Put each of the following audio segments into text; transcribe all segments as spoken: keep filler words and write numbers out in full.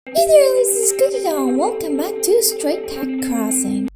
Hey there, this is Cookie Doll. Welcome back to Stray Cat Crossing.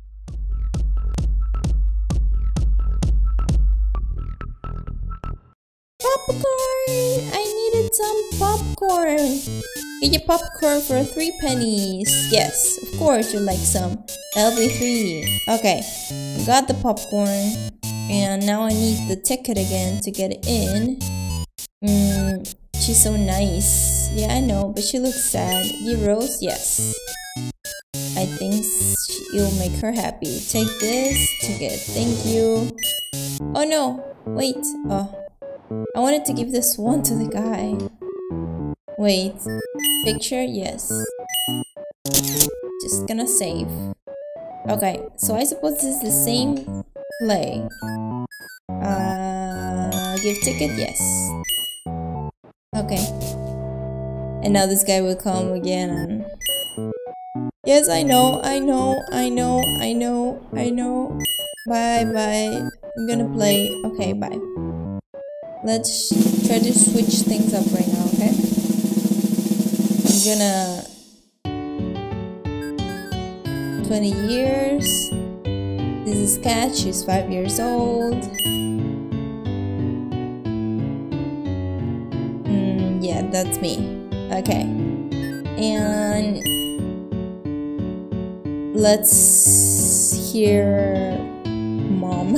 Popcorn! I needed some popcorn. Get your popcorn for three pennies. Yes, of course you like some. That'll be three. Okay, got the popcorn. And now I need the ticket again to get in. Hmm, she's so nice. Yeah, I know, but she looks sad. Give Rose? Yes. I think you'll make her happy. Take this ticket. Thank you. Oh no, wait. Oh, I wanted to give this one to the guy. Wait. Picture? Yes. Just gonna save. Okay, so I suppose this is the same play. Uh, give ticket? Yes. Okay. And now this guy will come again. Yes, I know, I know, I know, I know, I know. Bye, bye. I'm gonna play. Okay, bye. Let's try to switch things up right now, okay? I'm gonna... twenty years. This is Cat, she's five years old. Mm, yeah, that's me. Okay. And... let's hear Mom.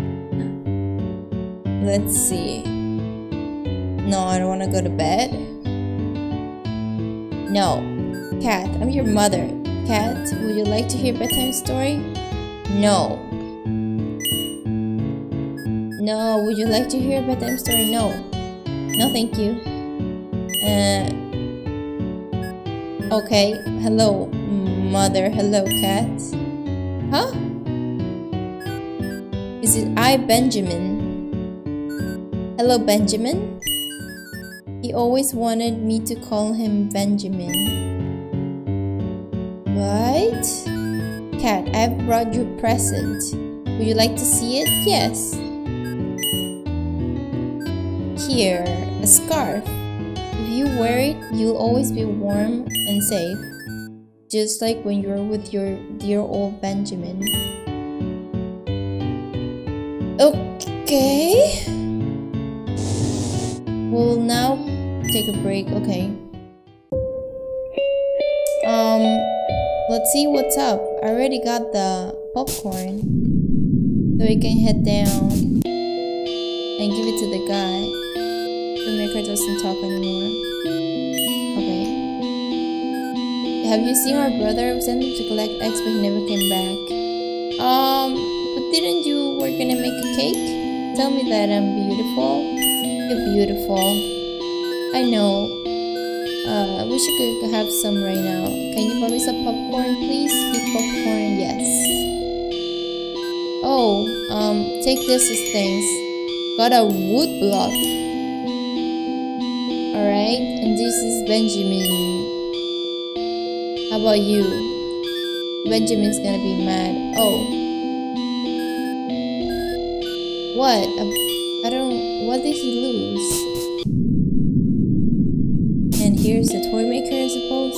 Let's see. No, I don't want to go to bed. No. Cat, I'm your mother. Cat, would you like to hear a bedtime story? No. No, would you like to hear a bedtime story? No. No, thank you. Uh. Okay. Hello, mother. Hello, Cat. Huh? Is it I, Benjamin? Hello, Benjamin? He always wanted me to call him Benjamin. What? Cat, I've brought you a present. Would you like to see it? Yes. Here, a scarf. If you wear it, you'll always be warm and safe. Just like when you're with your dear old Benjamin. Okay. We'll now take a break. Okay. Um, let's see what's up. I already got the popcorn. So we can head down and give it to the guy. The maker doesn't talk anymore. Okay. Have you seen our brother? We sent him to collect eggs, but he never came back. Um, but didn't you were gonna make a cake? Tell me that I'm beautiful. You're beautiful. I know. Uh, I wish you could have some right now. Can you buy me some popcorn, please? Big popcorn, yes. Oh, um, take this as things. Got a wood block. Alright, and this is Benjamin. How about you? Benjamin's gonna be mad. Oh. What? I don't... what did he lose? And here's the toy maker, I suppose.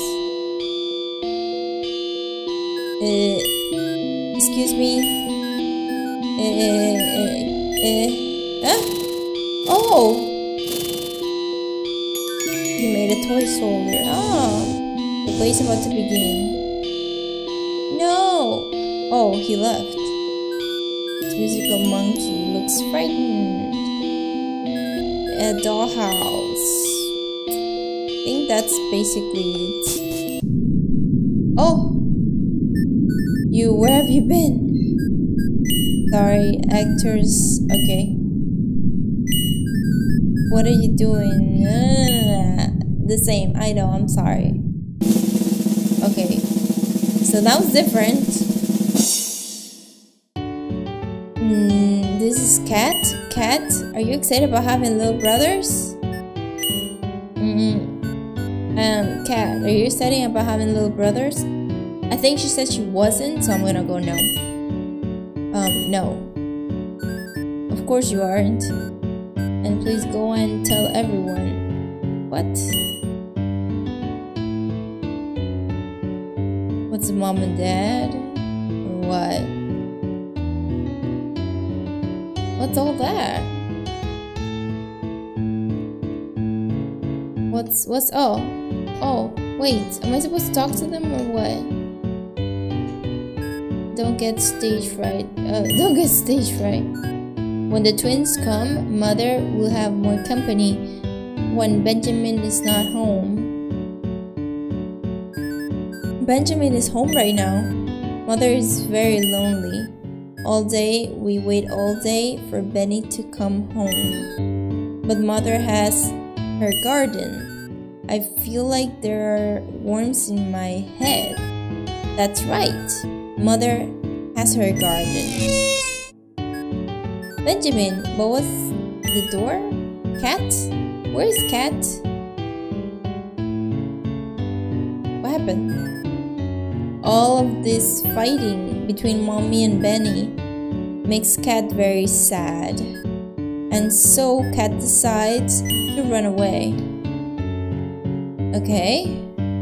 Uh... Excuse me? Uh... Uh... uh huh? Oh! He made a toy soldier. Oh! The play's about to begin. No! Oh, he left. This musical monkey looks frightened. A dollhouse. I think that's basically it. Oh! You, where have you been? Sorry, actors. Okay. What are you doing? Uh, the same. I know, I'm sorry. Okay. So that was different. Mm, this is Cat. Cat, are you excited about having little brothers? Mm-hmm. Um, Cat, are you excited about having little brothers? I think she said she wasn't, so I'm gonna go no. Um, no. Of course you aren't. And please go and tell everyone. What? That's mom and dad? Or what? What's all that? What's, what's, oh. Oh, wait. Am I supposed to talk to them or what? Don't get stage fright. Uh, don't get stage fright. When the twins come, mother will have more company when Benjamin is not home. Benjamin is home right now. Mother is very lonely. All day, we wait all day for Benny to come home. But mother has her garden. I feel like there are worms in my head. That's right. Mother has her garden. Benjamin, but what's the door? Cat? Where's Cat? What happened? All of this fighting between Mommy and Benny makes Cat very sad. And so Cat decides to run away. Okay.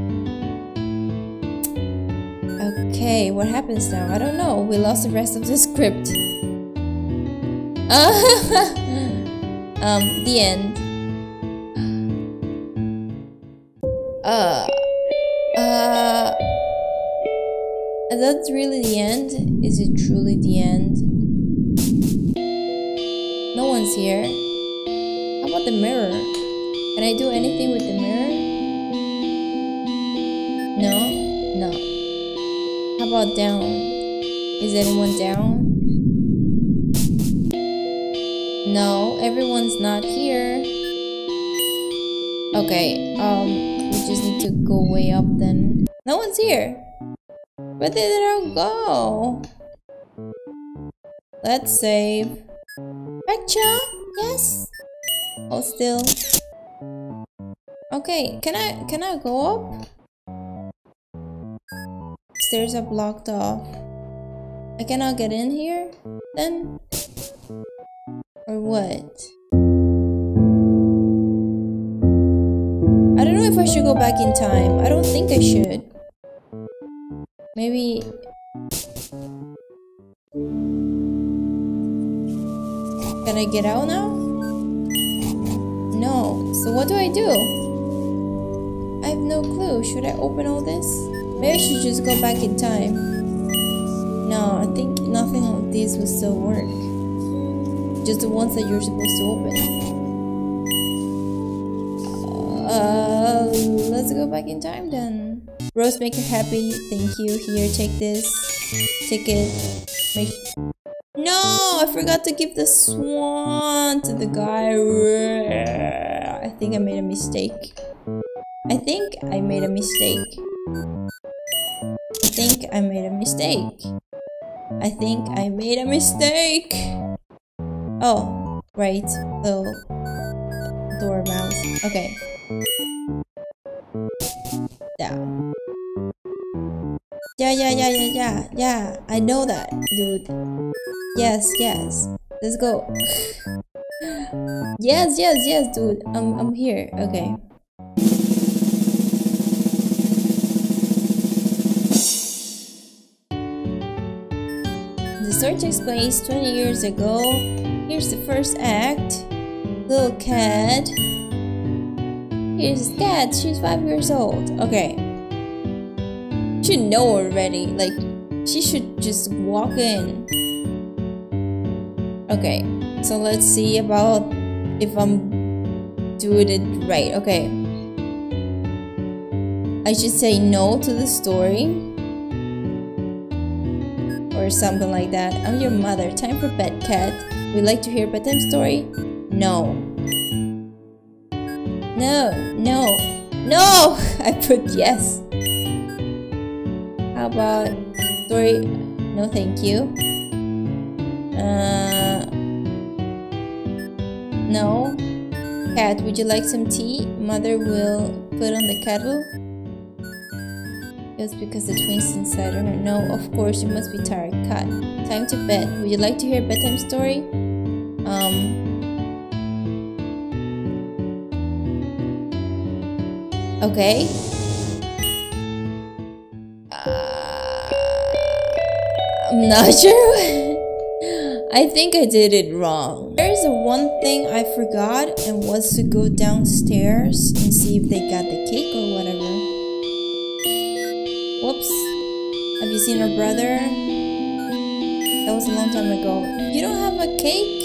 Okay, what happens now? I don't know. We lost the rest of the script. um, the end. Uh, uh, that's really the end? Is it truly the end? No one's here. How about the mirror? Can I do anything with the mirror? No? No. How about down? Is anyone down? No, everyone's not here. Okay, um, we just need to go way up then. No one's here. Where did it all go? Let's save. Betcha? Yes. Oh, still. Okay, can I can I go up? Stairs are blocked off. I cannot get in here then? Or what? I don't know if I should go back in time. I don't think I should. Maybe... Can I get out now? No. So what do I do? I have no clue. Should I open all this? Maybe I should just go back in time. No, I think nothing of these will still work. Just the ones that you're supposed to open. Uh, let's go back in time then. Rose, make her happy. Thank you. Here, take this. Take it. Make. No, I forgot to give the swan to the guy. I think I made a mistake. I think I made a mistake. I think I made a mistake. I think I made a mistake. Oh, right. The door mouse. Okay. Down. Yeah, yeah, yeah, yeah, yeah, yeah. I know that, dude. Yes, yes. Let's go. Yes, yes, yes, dude. I'm, I'm here. Okay. The story takes place twenty years ago. Here's the first act. Little cat. Here's his cat. She's five years old. Okay. She should know already. Like, she should just walk in. Okay. So let's see about if I'm doing it right. Okay. I should say no to the story. Or something like that. I'm your mother. Time for bed, cat. Would like to hear a bedtime story? No. No, no, no! I put yes. How about story? No, thank you. Uh, no. Cat, would you like some tea? Mother will put on the kettle. Just because the twins inside her. No, of course, you must be tired. Cat, time to bed. Would you like to hear a bedtime story? Um. Okay. Uh, I'm not sure. I think I did it wrong. There's a one thing I forgot and was to go downstairs and see if they got the cake or whatever. Whoops. Have you seen her brother? That was a long time ago. You don't have a cake?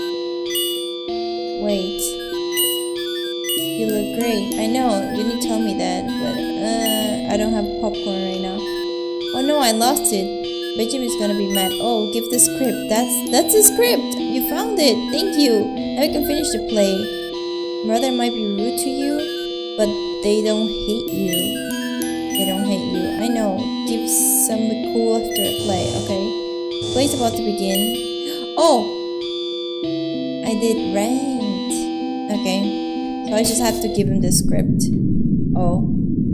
Wait. You look great. I know, you didn't tell me that, but uh, I don't have popcorn right now. Oh no, I lost it. Benjamin's gonna be mad. Oh, give the script. That's that's the script. You found it. Thank you. Now we can finish the play. Mother might be rude to you, but they don't hate you. They don't hate you. I know. Give some cool after a play, okay? Play's about to begin. Oh! I did ranked. Okay. So I just have to give him the script. Oh.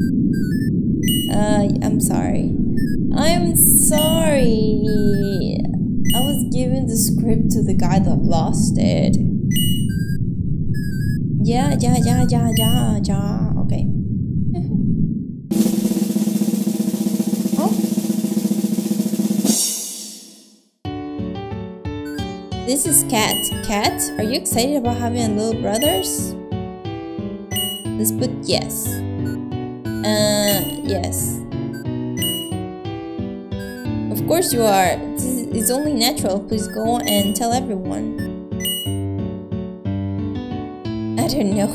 Uh, I'm sorry. I'm sorry. I was giving the script to the guy that lost it. Yeah, yeah, yeah, yeah, yeah, yeah. Okay. Oh. This is Kat. Kat, are you excited about having little brothers? Let's put yes. Uh, yes. Of course you are. It's only natural. Please go and tell everyone. I don't know.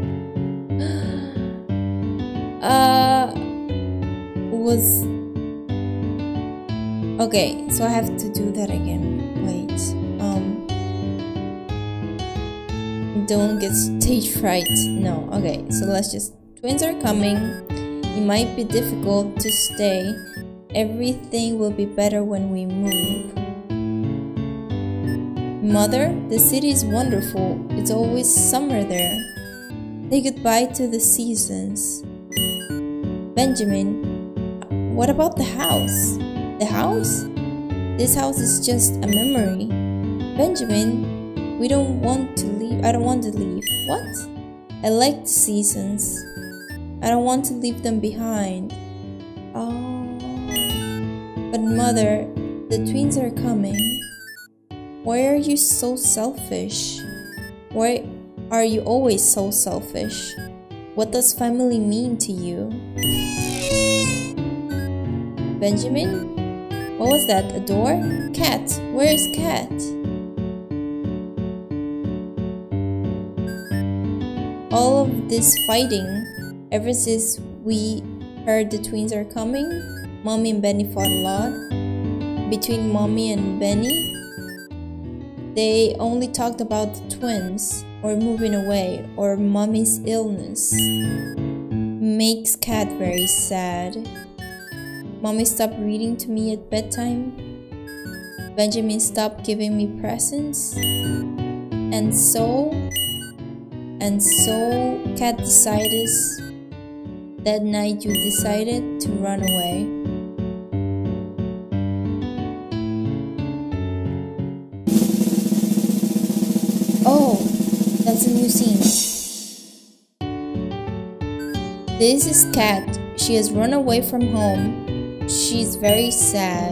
uh, was okay. So I have to do that again. Wait. Um. Don't get stage fright. No. Okay. So let's just. Twins are coming. It might be difficult to stay. Everything will be better when we move. Mother, the city is wonderful. It's always summer there. Say goodbye to the seasons. Benjamin, what about the house? The house? This house is just a memory. Benjamin, we don't want to leave. I don't want to leave. What? I like the seasons. I don't want to leave them behind. Oh. But mother, the twins are coming. Why are you so selfish? Why are you always so selfish? What does family mean to you? Benjamin? What was that? A door? Kat? Where is Kat? All of this fighting, ever since we heard the twins are coming, Mommy and Benny fought a lot. Between Mommy and Benny, they only talked about the twins, or moving away, or Mommy's illness. Makes Kat very sad. Mommy stopped reading to me at bedtime. Benjamin stopped giving me presents. And so, and so Kat decided, that night you decided to run away. Oh, that's a new scene. This is Kat. She has run away from home. She's very sad.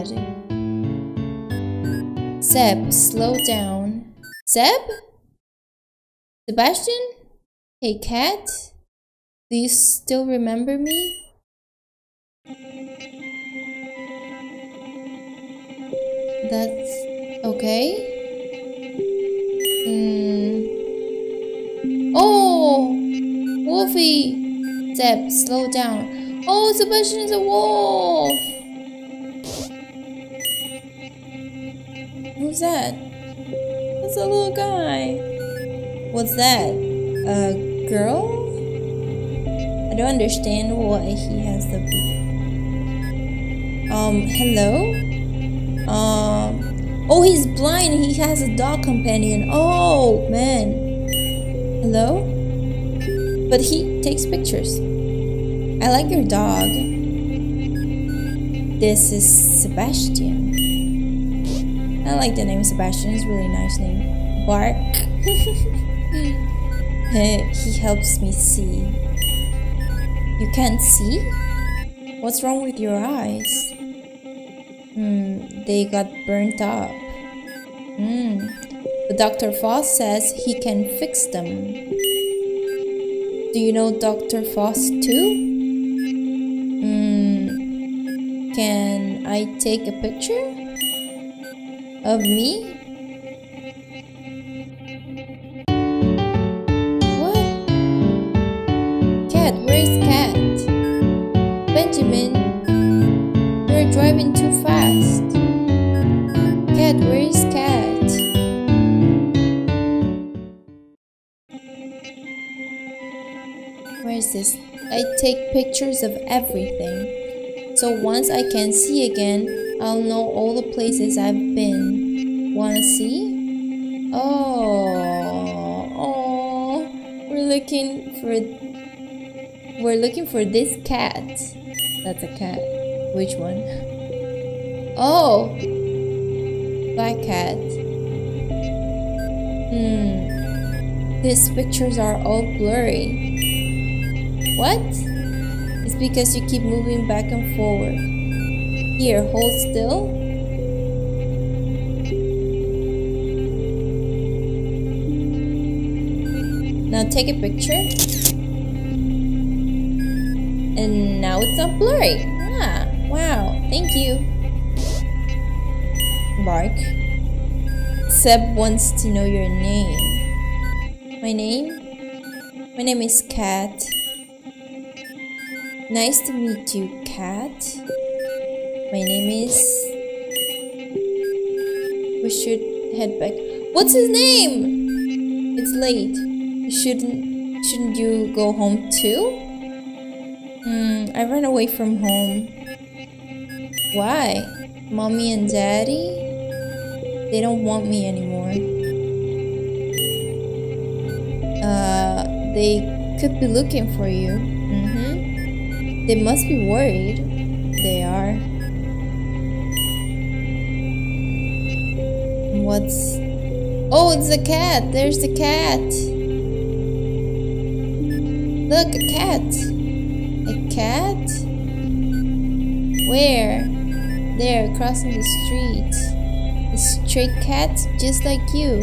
Seb, slow down. Seb? Sebastian? Hey, Kat? Do you still remember me? That's okay. Mm. Oh! Wolfie! Seb, slow down. Oh, Sebastian is a wolf! Who's that? That's a little guy. What's that? A girl? I don't understand why he has the... Um, hello? Um... Oh, he's blind and he has a dog companion. Oh, man. Hello? But he takes pictures. I like your dog. This is Sebastian. I like the name Sebastian. It's a really nice name. Bark. He helps me see. You can't see? What's wrong with your eyes? Hmm, they got burnt up. Hmm, but Doctor Foss says he can fix them. Do you know Doctor Foss too? Hmm, can I take a picture of me? Benjamin, you're driving too fast. Cat, where is Cat? Where is this? I take pictures of everything. So once I can see again, I'll know all the places I've been. Wanna see? Oh, oh, we're looking for, we're looking for this cat. That's a cat. Which one? Oh! Black cat. Hmm. These pictures are all blurry. What? It's because you keep moving back and forward. Here, hold still. Now take a picture. And now it's not blurry. Ah, wow, thank you. Bark. Seb wants to know your name. My name? My name is Cat. Nice to meet you, Cat. My name is... We should head back. What's his name? It's late. Shouldn't, shouldn't you go home too? Hmm, I ran away from home. Why? Mommy and Daddy? They don't want me anymore. Uh, they could be looking for you. Mm-hmm. They must be worried. They are. What's... Oh, it's a cat! There's the cat! Look, a cat! A cat? Where? There, crossing the street. A stray cat just like you.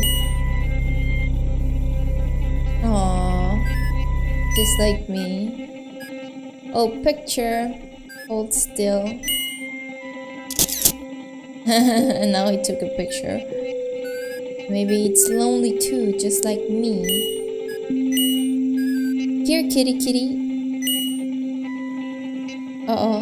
Aww, just like me. Oh, picture. Hold still. And now he took a picture. Maybe it's lonely too, just like me. Here, kitty kitty. Uh-oh.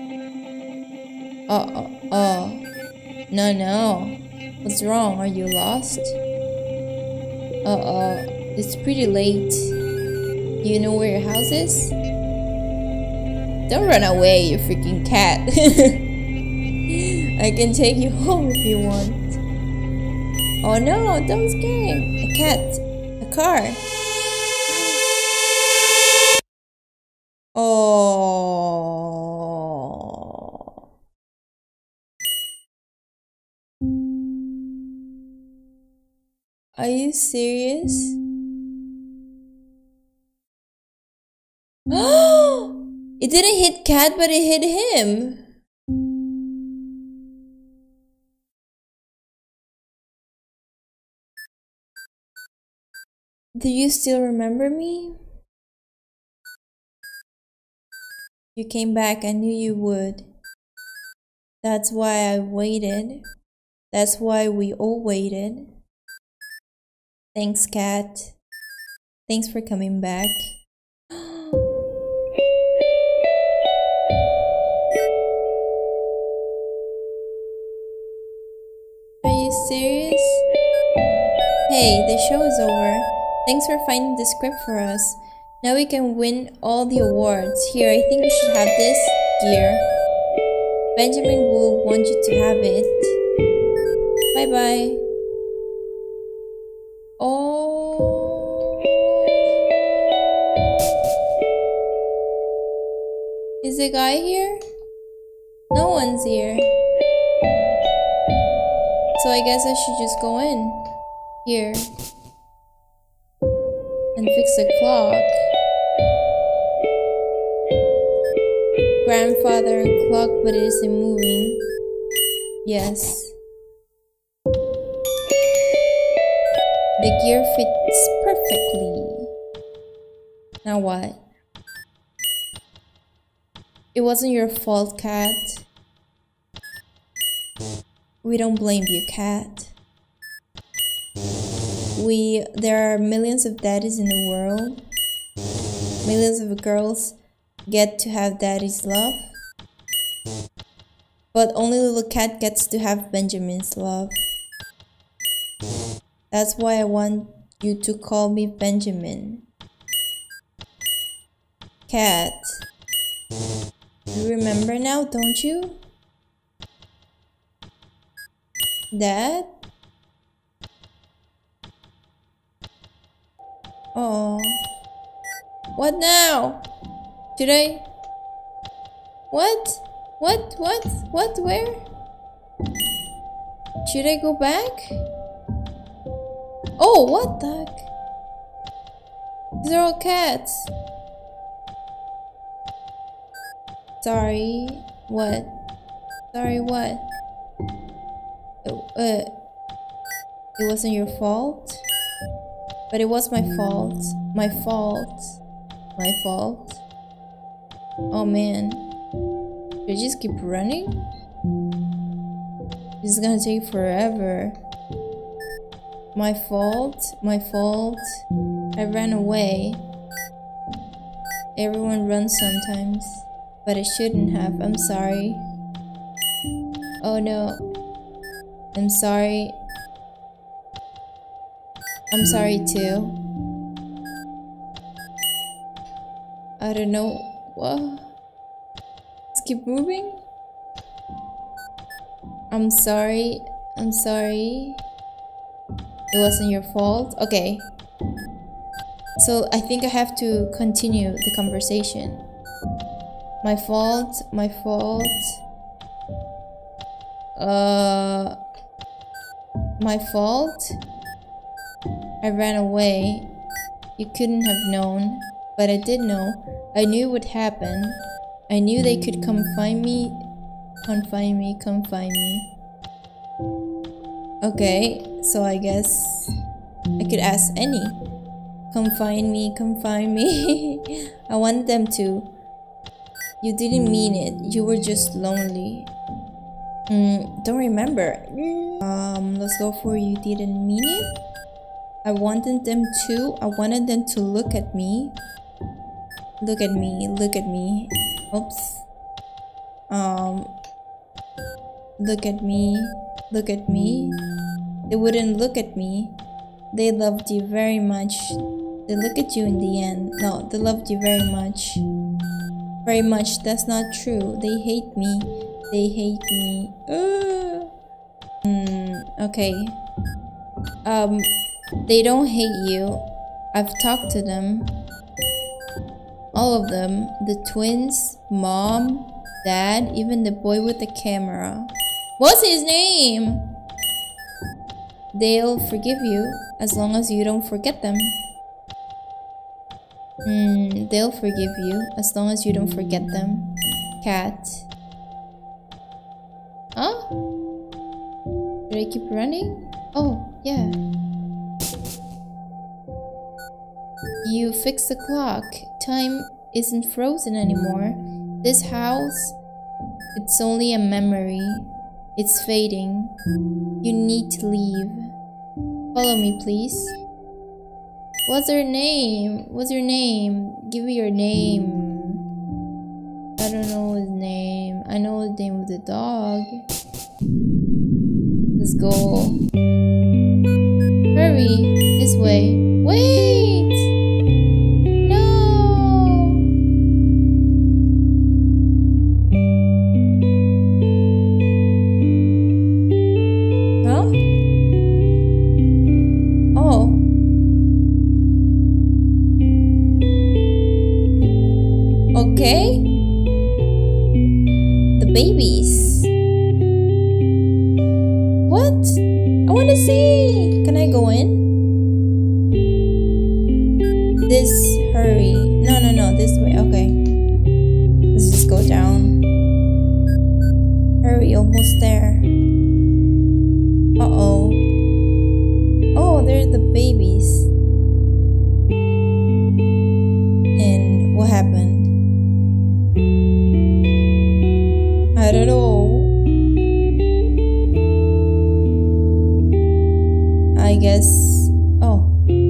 Uh-oh. Oh. No, no. What's wrong? Are you lost? Uh-oh. It's pretty late. Do you know where your house is? Don't run away, you freaking cat. I can take you home if you want. Oh no, don't scare him. A cat. A car. Oh. Are you serious? It didn't hit Cat, but it hit him. Do you still remember me? You came back, I knew you would. That's why I waited. That's why we all waited. Thanks, Cat. Thanks for coming back. Are you serious? Hey, the show is over. Thanks for finding the script for us. Now we can win all the awards. Here, I think we should have this gear. Benjamin will want you to have it. Bye-bye. Oh. Is the guy here? No one's here. So I guess I should just go in. Here. And fix the clock. Grandfather clock, but it isn't moving. Yes. The gear fits perfectly. Now what? It wasn't your fault, Cat. We don't blame you, Cat. We there are millions of daddies in the world. Millions of girls get to have daddy's love. But only little Cat gets to have Benjamin's love. That's why I want you to call me Benjamin. Cat. You remember now, don't you? Dad? Oh. What now? Should I? What? What? What? What? Where? Should I go back? Oh, what the heck? These are all cats. Sorry. What? Sorry, what? Uh, it wasn't your fault? But it was my fault. My fault. My fault. Oh man. Should I just keep running? This is gonna take forever. My fault. My fault. I ran away. Everyone runs sometimes. But I shouldn't have. I'm sorry. Oh no. I'm sorry. I'm sorry too. I don't know. What? Let's keep moving. I'm sorry. I'm sorry. It wasn't your fault. Okay. So I think I have to continue the conversation. My fault. My fault. Uh. My fault. I ran away. You couldn't have known, but I did know. I knew what happened. I knew they could come find me. Come find me, come find me. Okay, so I guess I could ask any. Come find me, come find me. I wanted them to. You didn't mean it. You were just lonely. Mm, don't remember. Um, let's go for you didn't mean it. I wanted them to. I wanted them to look at me. Look at me. Look at me. Oops. Um. Look at me. Look at me. They wouldn't look at me. They loved you very much. They look at you in the end. No, they loved you very much. Very much. That's not true. They hate me. They hate me. Uh. Mm, okay. Um. They don't hate you. I've talked to them. All of them. The twins, mom, dad, even the boy with the camera. What's his name? They'll forgive you as long as you don't forget them. Hmm, they'll forgive you as long as you don't forget them. Cat. Huh? Should I keep running? Oh, yeah. You fix the clock. Time isn't frozen anymore. This house, it's only a memory. It's fading. You need to leave. Follow me, please. What's her name? What's your name? Give me your name. I don't know his name. I know the name of the dog. Let's go. Hurry. This way. Wait! Okay. The babies. What? I want to see. Can I go in? This, hurry. No, no, no. This way. Okay. Let's just go down. Hurry, almost there. Uh-oh. Oh, they're the babies. And what happened? I don't know. I guess. Oh.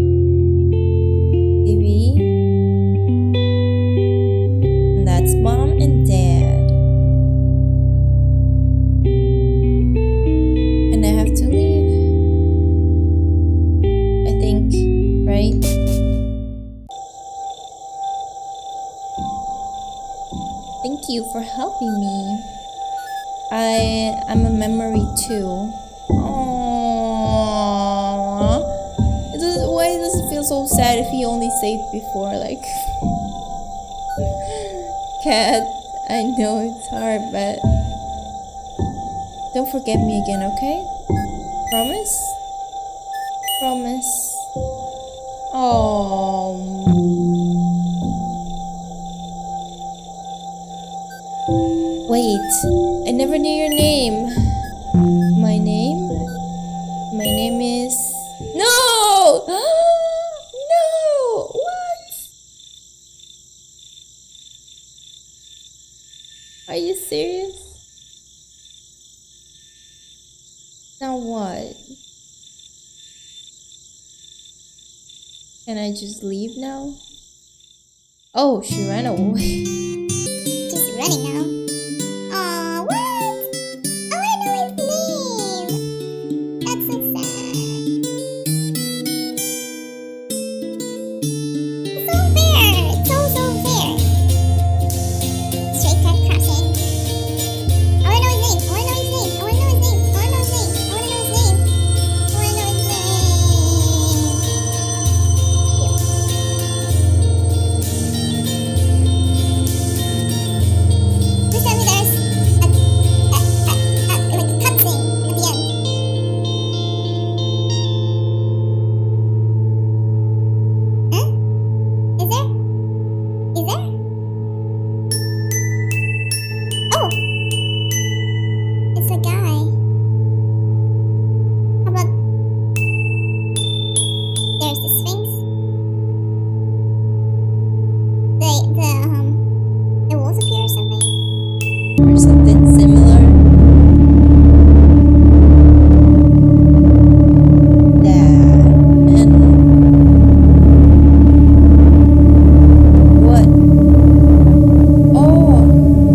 T V. And that's mom and dad. And I have to leave. I think, right? Thank you for helping me. I am a memory too. Aww. It does, why does it feel so sad if he only saved before? Like, Cat, I know it's hard, but don't forget me again, okay? Promise? Promise. Oh. Wait, I never knew your name. My name? My name is... No! No! What? Are you serious? Now what? Can I just leave now? Oh, she ran away. She's running now. Aw, what? I wanna know his name. That's so sad. It's so fair. It's so, so fair. Stray Cat Crossing. I wanna know his name. I wanna know his name. I wanna know his name. I wanna know his name. I wanna know his name. I wanna know his name. Please tell me there's a, a, a, a, like a cutscene at the end. Huh? Is there? Is there? Oh! It's a guy. How about there's the Sphinx? The the um the wolves appear or something? Or something similar. Dad. And... What? Oh!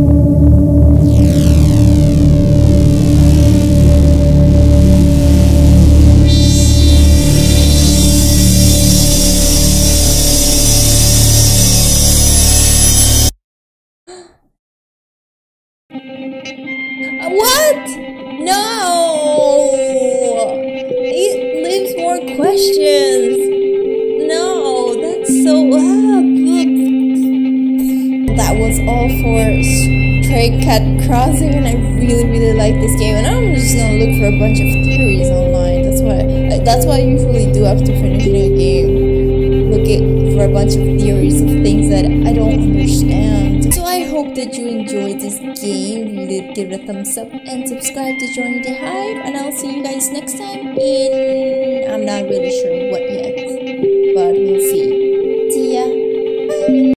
What? No! It leaves more questions. No, that's so... Ah, that was all for Stray Cat Crossing, and I really, really like this game. And I'm just gonna look for a bunch of theories online. That's why. That's what I usually do after finishing a game. Look at for a bunch of theories of things that I don't understand. So I hope that you enjoyed this game. You did give it a thumbs up and subscribe to join the hype. And I'll see you guys next time in... I'm not really sure what yet, but we'll see.